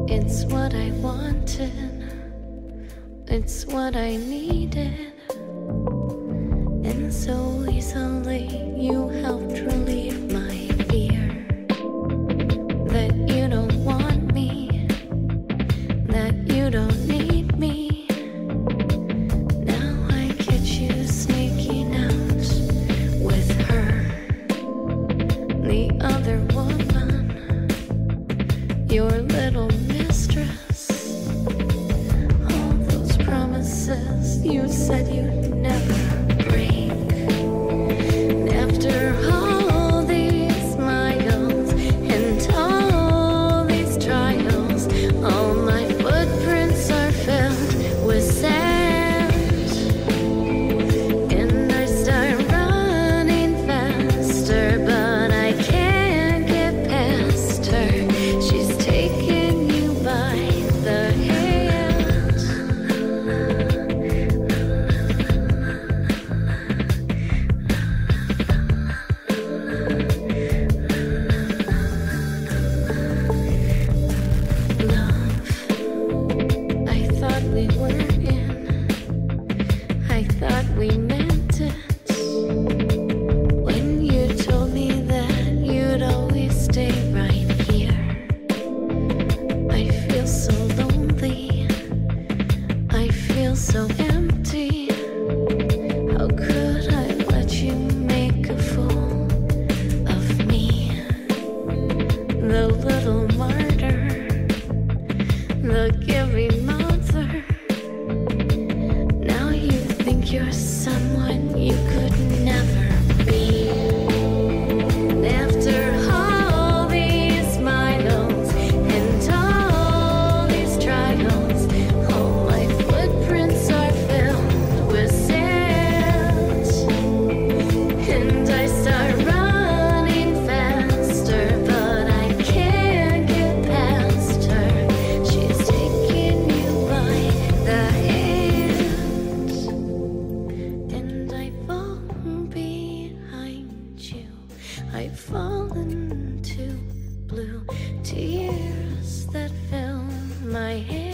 It's what I wanted, it's what I needed, and so easily you helped relieve my fear that you don't want me, that you don't need me. Now I get you sneaking out with her, the other woman, your little mistress. All those promises you said you'd never break. After all these miles and all these trials, all my footprints are filled with sand, and I start running faster, but I can't get past her. She's taking you by the hand. Love, I thought we were in, I thought we meant it. When you told me that you'd always stay right here, I feel so lonely, I feel so empty. How could I let you make a fool of me? The little martyr, the giving mother. Now you think you're someone you could never be. After all these miles and all these trials, all my footprints are filled with sand, and I start running faster, but I can't get past her. She's taking you by the hand, and I fall behind you. I've fallen to blue tears that fill my hair.